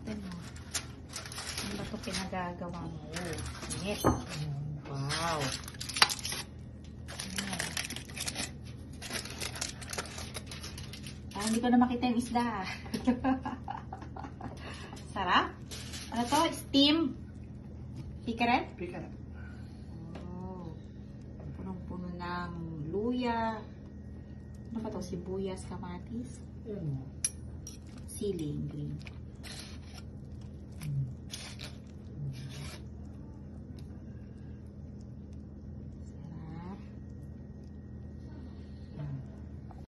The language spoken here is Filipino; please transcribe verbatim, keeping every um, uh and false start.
Ano? Ano ba ito pinagagawa mo? Init. Wow. Ayan. Ah, hindi ko na makita yung isda. Sarap. Ano to? Steam? Pikaret? Pikaret. Oh. Punong-puno ng luya. Ano ba to? Sibuyas, kamatis? Yan. Siling green.